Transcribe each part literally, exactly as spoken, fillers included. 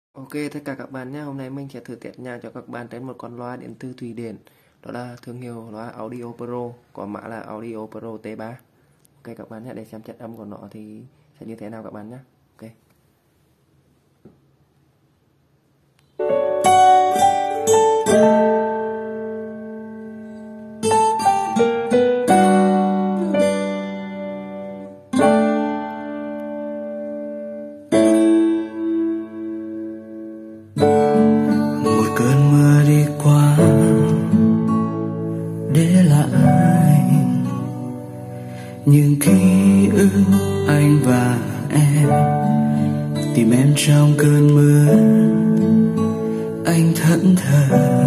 Ok, tất cả các bạn nhé. Hôm nay mình sẽ thử test nhạc cho các bạn trên một con loa đến từ Thụy Điển. Đó là thương hiệu loa Audio Pro, có mã là Audio Pro T ba. Ok các bạn nhé, để xem chất âm của nó thì sẽ như thế nào các bạn nhé. Ok. Một cơn mưa đi qua để lại những ký ức anh và em. Tìm em trong cơn mưa, anh thẫn thờ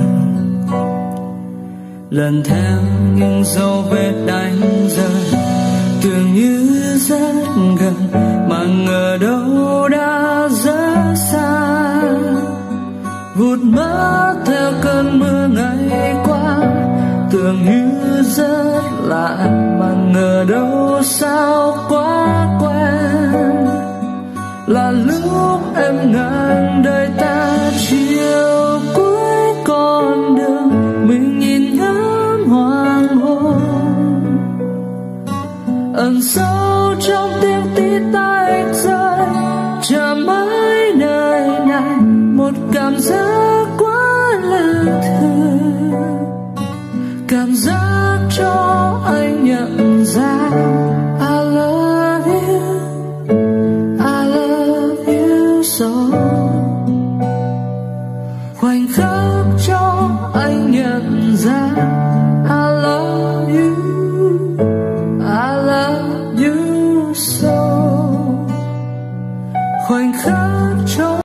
lần theo những dấu vết đánh rơi, tưởng như rất gần mà ngờ đâu đã rất xa. Vụt mất theo cơn mưa ngày qua, tưởng như rất lạ mà ngờ đâu sao quá quen. Là lúc em ngàn đời ta chiều cuối con đường, mình nhìn ngắm hoàng hôn ẩn sâu trong tiếng tít tách rơi. Chả mãi nơi này một cảm giác